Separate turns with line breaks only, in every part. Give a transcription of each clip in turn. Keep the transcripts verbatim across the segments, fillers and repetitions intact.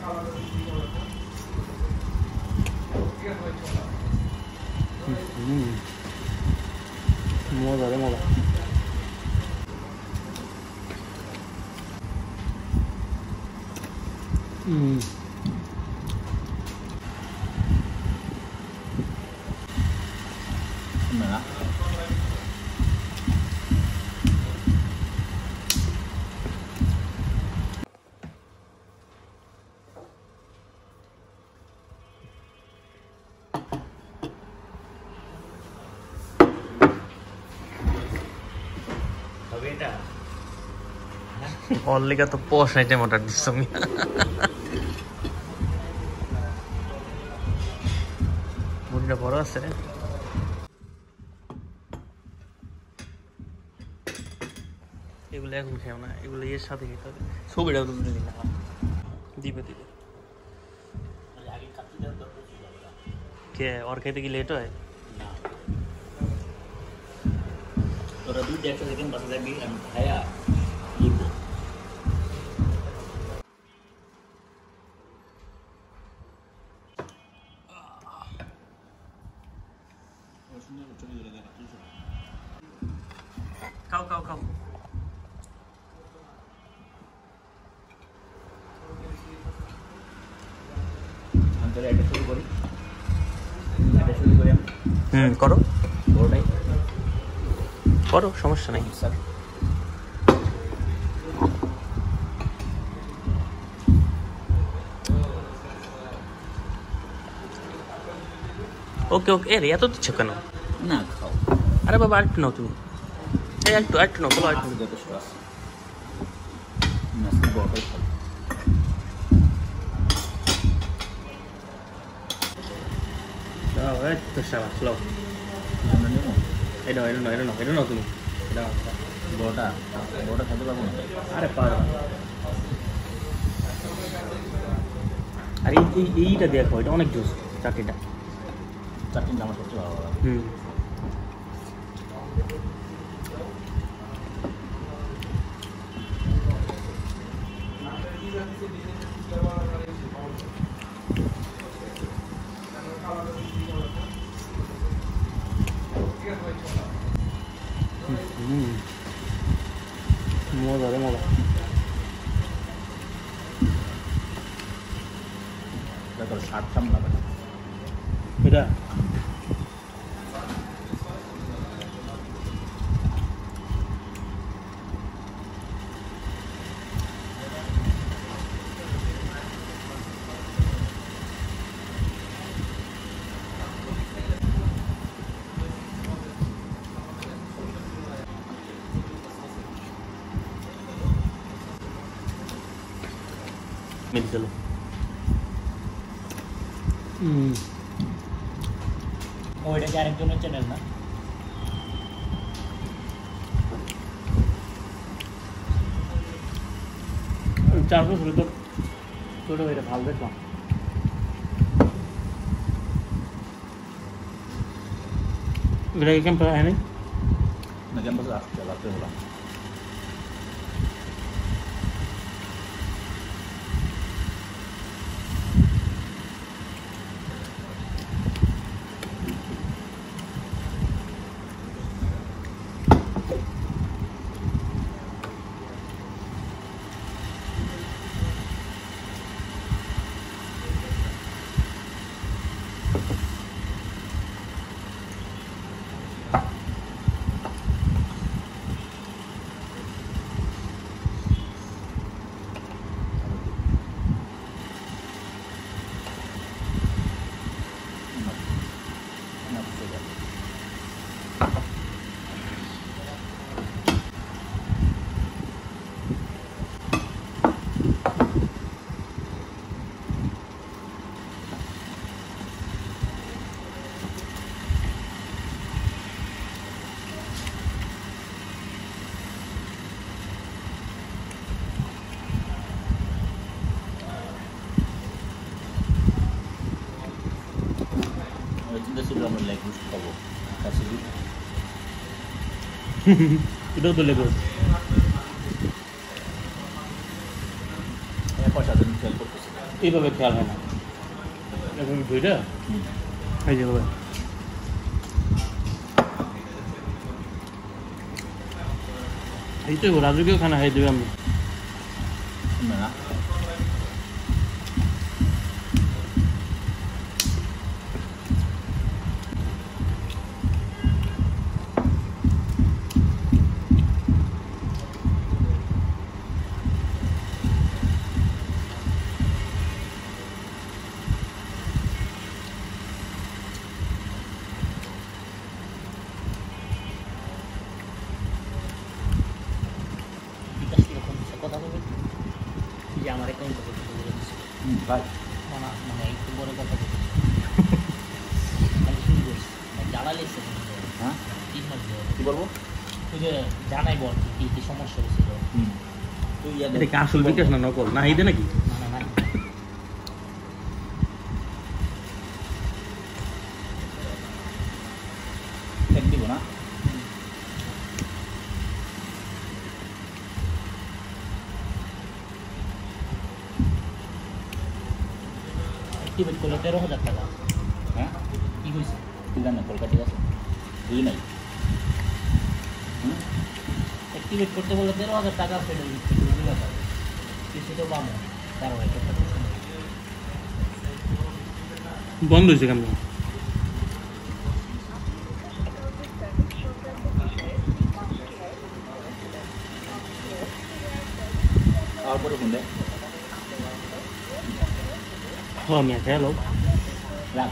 মজা রে মজা। হুম
না
অনলি কা তো পশ আইটেম অর্ডার দিচ্ছ আমি। মুড়িটা বড় আছে রে। এগুলো এখন খেও না, এগুলো এর সাথে খেতে হবে। ছবিটা তুলতে দিন দিবে দিবে কে ওর খেতে কি লেট হয়?
তোরা দুইটা একসাথে কেন বাসা যাবি? আমি খায়া
খাও খাও খাও।
এটা শুরু করি এটা শুরু করি আমি।
হুম করো
বড়টাই
করো, সমস্যা নেই।
Sir
okay okay. এর এত দিচ্ছ কেন?
না খাও।
আরে বাবা আরেকটু নাও তুমি, এই একটু আরেকটু নাও, বলো আরেকটু।
যথেষ্ট আছে মাছটা বড়টাই খাও।
দাও এই তো শালা স্লো। এটা এটা নাও এটা নাও এটা নাও তুমি। এটা
বড়টা বড়টা খেতে পারবো না।
আরে পারো। আর এই এই এইটা দেখো, এটা অনেক জোস চাটনিটা।
চাটনিটা আমার সবচেয়ে ভালো লাগে।
হুম হুম মজা রে মজা।
দেখো স্বাদ কেমন লাগে
এটা মেরে চলো। হুম
ওইটা কি আরেকজনের চ্যানেল না?
চার বছর তো ছোটো এটা ভালো দেখলাম। এটা ক্যাম্প হয়নি
না ক্যাম্পাসে আসতে রাত্রে হলাম। আমরা লেগ পিস খাবো কাশি
এটাও তো লেবু
পয়সা দিন ফেল করতেছি এইভাবে খেয়াল হয় না এখন দুইটা
এই যে বাবা এই তো রাজুকেও খানা খাই দেবে আমি
না
কথা বলবে যে আমার অ্যাকাউন্ট
ভাই
মানে মানে একটু বড় কথা বলছি জানা লেগছে
হ্যাঁ
তিন মাস
কী বলবো
তুই যে জানাই বল কি কী সমস্যা হয়েছিল
হুম তুই
এটা কি আসল বিকাশ না নকল না এইটা নাকি
না না না
এক দিব না
অ্যাক্টিভেট করলে তেরো হাজার টাকা
হ্যাঁ
কী হয়েছে
তুই জান না কলকাতা ঠিক আছে বুঝি নাই হুম
অ্যাক্টিভেট করতে বললে তেরো হাজার টাকা ফেলে দিচ্ছে বুঝলে কিছু তো পাবো তেরো হাজার টাকা
বন্ধ হয়েছে কেন
আর পরে ফোন দেয়
হ্যাঁ আমি খেলো
রাখ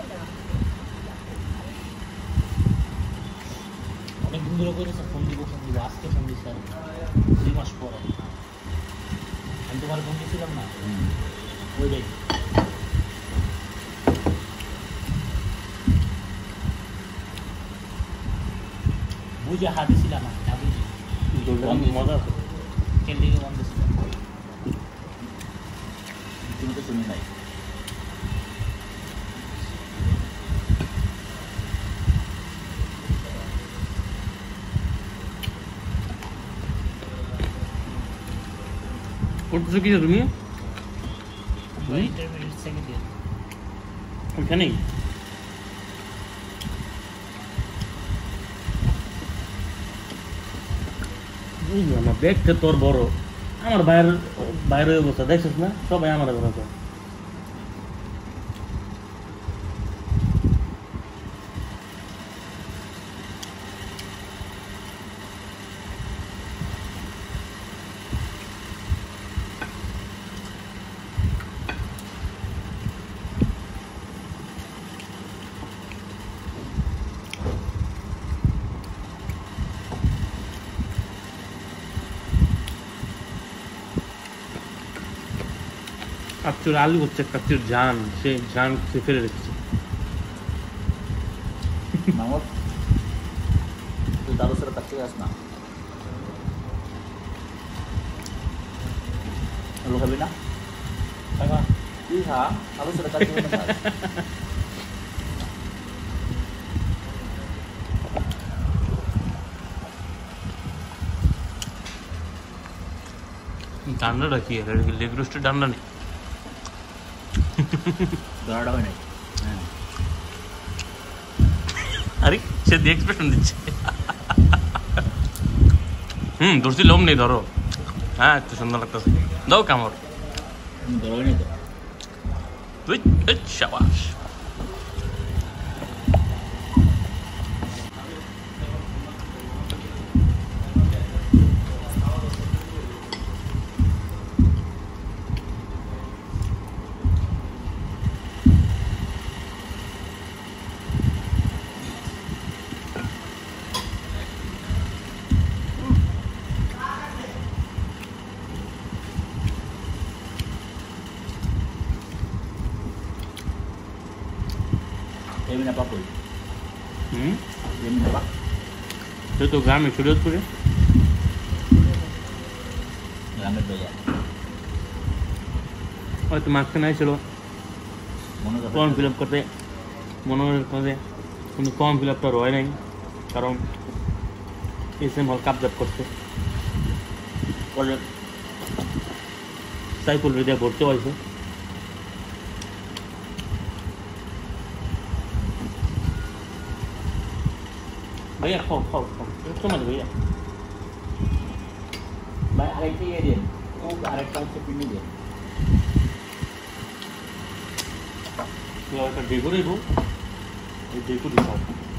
অনেক দিন ধরে করেছে ফোন দিব ফোন দিব আজকে ফোন দিচ্ছে আর দুই মাস পরে আমি তোমার ফোন দিয়েছিলাম না ওই দেখ বুঝে হাত দিয়েছিলাম আমি না বুঝি
মজা আছে
কেন্দ্রিকে বন্ধ ছিল
তুমি তো শুনি নাই
করতেছো কি তুমি
ইন্টারমিডিয়েট সেকেন্ড ইয়ার
ওখানেই আমার ব্যাগটা তোর বড় আমার বাইরের বাইরের অবস্থা দেখছিস না সবাই আমার অবস্থা কাচ্চুর আলু হচ্ছে কাচ্চুর জান সে জান সে ফেলে রেখেছে
মামর তুই দাদু সাথে কাছ থেকে আস না আলু খাবি না
টাকা
তুই খা দাদু সাথে কাছ থেকে খাস
ডান্ডাটা কি আর লেগ রোস্টের ডান্ডা নেই
দরাটা হয় নাই হ্যাঁ
আরে সে দিয়ে এক্সপ্রেশন দিচ্ছে হুম ধরছি লোম নেই ধরো হ্যাঁ একটু সুন্দর লাগতেছে দাও কামড়
দরা হয় নাই তো
তুই শাবাশ
এমনি না পাকুই
হুম
এমনি না পাক
সে তো গ্রামে শরীয়তপুরে
গ্রামের বাজার
হয়তো মাঝখানে ছিল
মনে কর
ফর্ম ফিল আপ করতে মনে করে কিন্তু ফর্ম ফিল আপটা হয় নাই কারণ এস এম হল কাবজাত করছে পরে সাইফুল রেদিয়া ভর্তি হয়েছে ভাইয়া খাও খাও খাও একটু মানে ভাইয়া
ভাই আরেকটা ইয়ে দিন ও আরেকটা হচ্ছে পিন্ডি দিন
একটা ডেকোরে দেবো এই ডেকো দিতে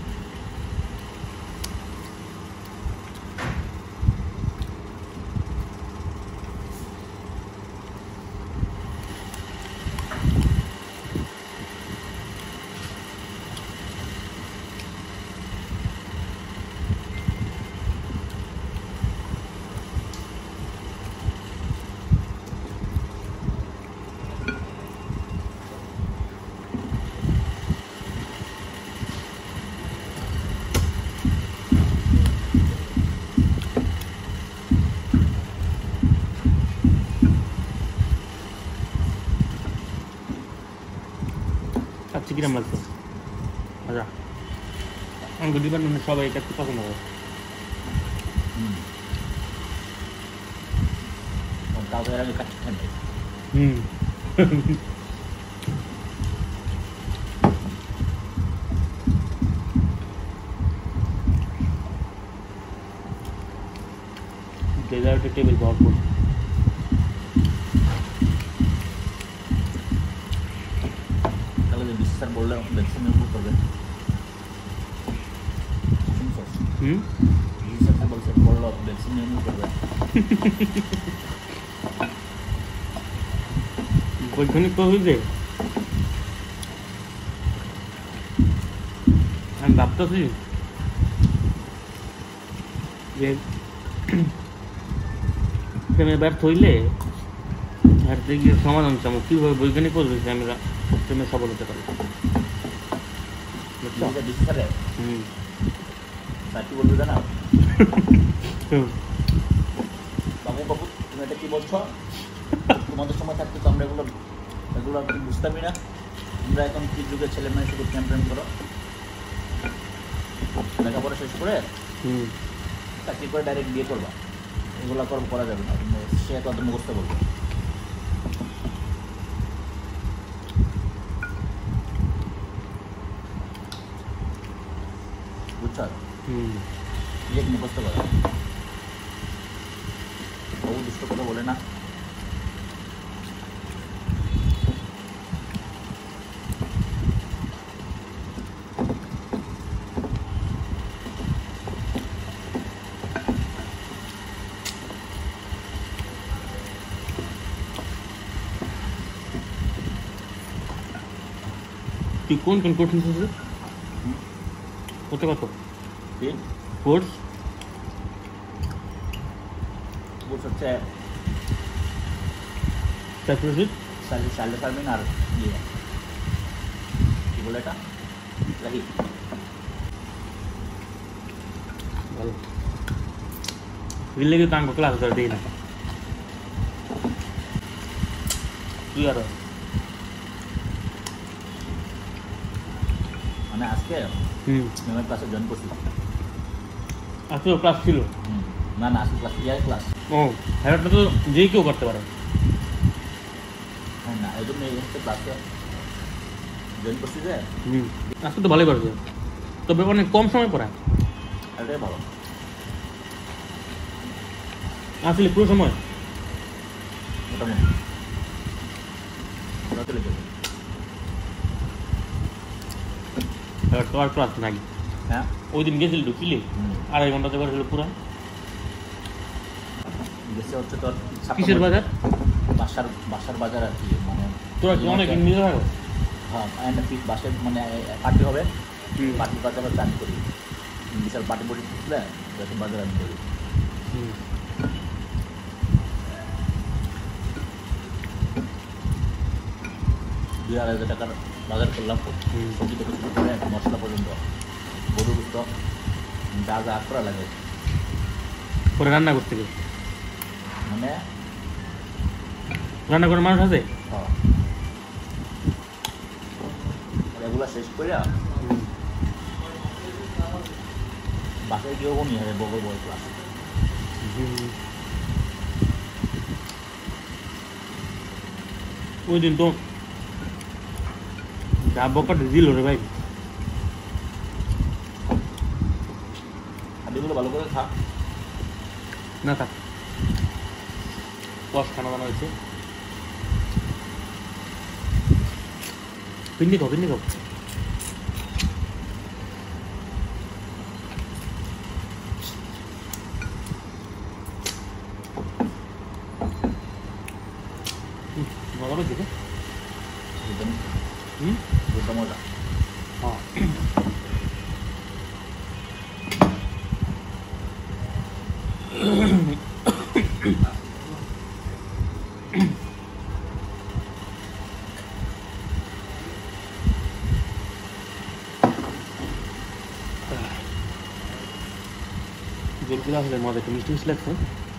আচ্ছা কিরম লাগছে আচ্ছা আমাকে ডিপার্টমেন্টের সবাই এটা খুব পছন্দ করে
হুম তাও এর আগে কাছে খান
হুম ডেজার্টের টেবিল ভরপুর
তাহলে যে বিশ্বাস বললে ভ্যাকসিন নির্ভর করবে
হুম
বিশ্বাস বলছে বললো ভ্যাকসিন নির্ভর করবে
বৈজ্ঞানিক প্রবৃত্তি আমি ভাবতেছি যে প্রেমে ব্যর্থ হইলে আর গিয়ে সমাধান চামো কীভাবে বৈজ্ঞানিক পদ্ধতিতে আমরা প্রেমে সফল হতে পারি
বিশ্বাসে
হুম
স্যার কি বলবে জানা বাবু বাবু তুমি এটা কি বলছো তোমাদের সময় থাকতে তো আমরা এগুলো এগুলো কি বুঝতামই না তোমরা এখন কি যুগের ছেলে মেয়ে শুধু প্রেম প্রেম করো লেখাপড়া শেষ করে
হুম
চাকরি করে ডাইরেক্ট বিয়ে করবা এগুলো কর করা যাবে না সে কত মুখস্থ বলবে বুঝছো
হুম
নিজেকে মুখস্থ করা বহু দুষ্ট কথা বলে না
তুই কোন কোন কোর্স নিচ্ছিস কত কত
তিন
কোর্স
কোর্স হচ্ছে
সাইকোলজি
সাইলে সাইলে সার্মিন আর ইয়ে কি বলে এটা রাহি
ভালো বিল্লেগে তাঙ্গ ক্লাস করে দিই না তুই আর
মানে আজকে
হুম
ম্যামের ক্লাসে জয়েন করছি
আজকেও ক্লাস ছিল
হুম না না আজকে ক্লাস ইয়ার ক্লাস
ও হ্যাঁ তো যে কেউ করতে পারে
হ্যাঁ না এই জন্য এই হচ্ছে ক্লাসে জয়েন করছি যে
হুম আজকে তো ভালোই করছে তবে অনেক কম সময় পড়ায়
এটাই ভালো
আসলে পুরো সময়
মোটামুটি ওরা চলে যাবে
এবার তো আর ক্লাস নাই
হ্যাঁ
ওই দিন গেছিল ঢুকিলে
হুম
আড়াই ঘন্টাতে পারছিল পুরো
গেছে হচ্ছে তোর
কিসের বাজার
বাসার বাসার বাজার আর কি মানে
তোরা কি অনেক মিলে থাকো
হ্যাঁ একটা পিস বাসে মানে পার্টি হবে
হুম
পার্টির বাজার হচ্ছে আমি করি বিশাল পার্টি বডি থাকলে যখন বাজার আমি করি
হুম
দুই আড়াই হাজার টাকার বাজার করলাম
হুম।
সবজি থেকে শুরু করে মশলা পর্যন্ত গরু গুস্ত যা যা করা লাগে
পরে রান্না করতে গেছে
মানে
রান্না করে মানুষ আছে
হ্যাঁ এগুলা শেষ করে বাসায় গিয়েও নিয়ে হবে বগল বগল ক্লাস
ওই দিন তো যা বকাটা দিল রে ভাই
সবজিগুলো ভালো করে খা।
না থাক, কষ খানা দানা হয়েছে। পিন্ডি খাও, পিন্ডি খাও। মজা পেয়েছি তো? হুম,
দুটো মজা।
হ্যাঁ। জলগুলো আসলে মজা, একটু মিষ্টি মিষ্টি লাগছে।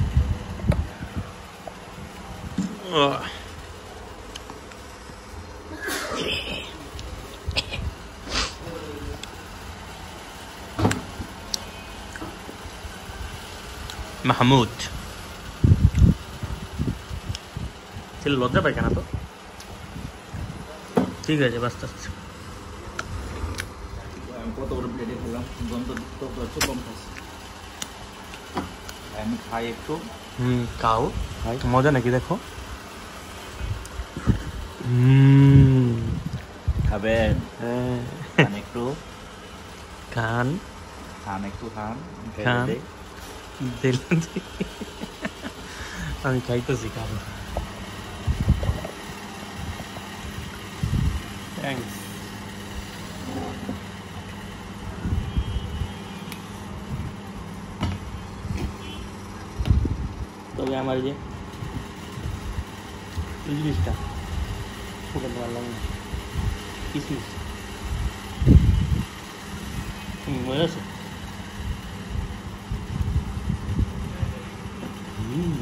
মাহমুদ ছেলে লজ্জা পায় কেন তো? ঠিক আছে, বাস্তে আস্তে।
কত বড় প্লেটে খেলাম, গন্ধ তো প্রচুর কম খাচ্ছি। আমি খাই একটু।
হুম, খাও খাই, মজা নাকি দেখো। হুম,
খাবেন?
হ্যাঁ,
খান একটু,
খান
খান একটু খান।
খান। আমি খাইতেছি, খান। থ্যাংকস। তবে আমার যে এই জিনিসটা খুব ভালো লাগে না, কিসমিস। হুম, মজা আছে। হুম,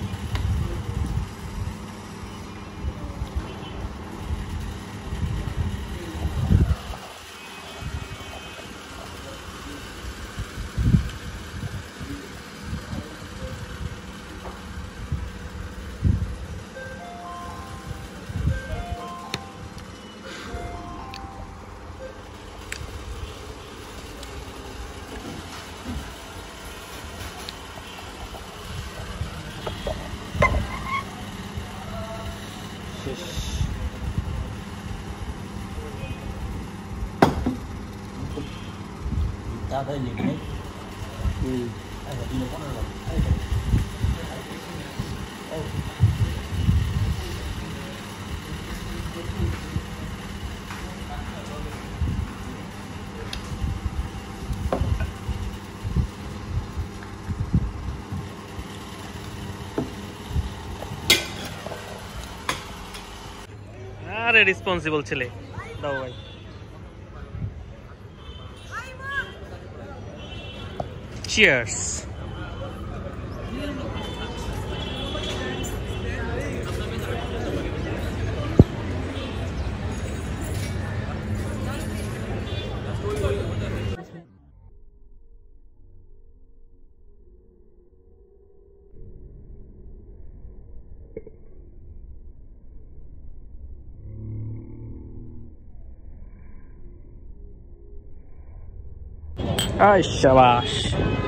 শেষ।
তাড়াতাড়ি লেগে নেই।
হুম,
দিলে পনেরো
আরে রেসপন্সিবল ছেলে, দাও ভাই। চিয়ার্স। আয় শাবাশ।